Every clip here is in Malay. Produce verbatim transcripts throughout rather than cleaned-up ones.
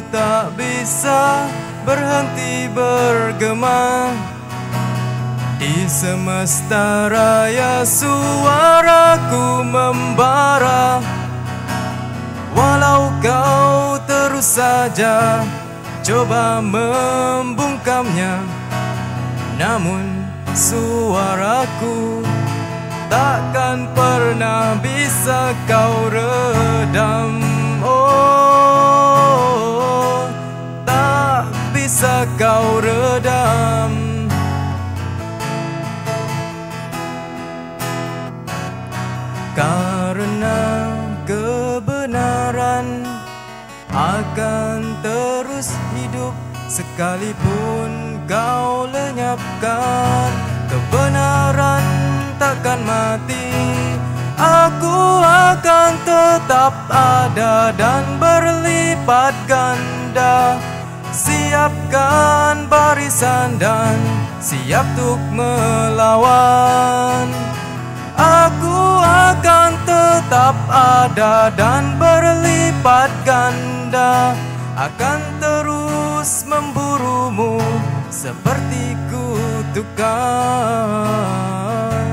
tak bisa berhenti bergema. Di semesta raya suaraku membara, walau kau terus saja coba membungkamnya, namun suaraku takkan pernah bisa kau redam. Oh, tak bisa kau redam. Karena kebenaran akan terus hidup, sekalipun kau lenyapkan. Kebenaran takkan mati, aku akan tetap ada dan berlipat ganda. Siapkan barisan dan siap untuk melawan. Aku akan tetap ada dan berlipat ganda, akan terus memburumu seperti kutukan.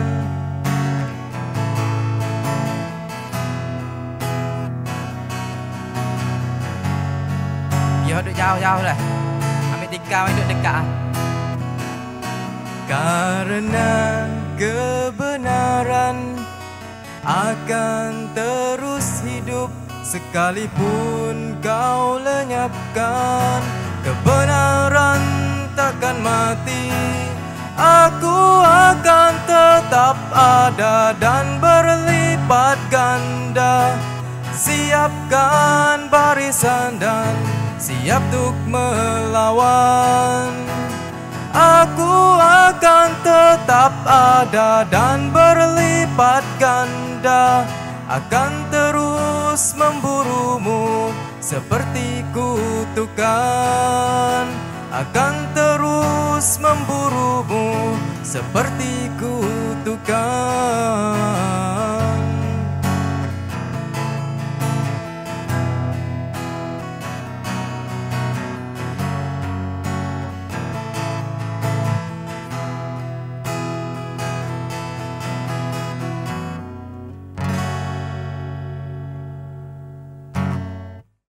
Dia duduk jauh-jauh lah, ambil tikar duduk dekat. Karena kebenaran akan terus hidup, sekalipun kau lenyapkan. Kebenaran takkan mati, aku akan tetap ada dan berlipat ganda. Siapkan barisan dan siap untuk melawan. Aku akan tetap ada dan berlipat ganda, akan terus memburumu seperti kutukan, akan terus memburumu seperti kutukan.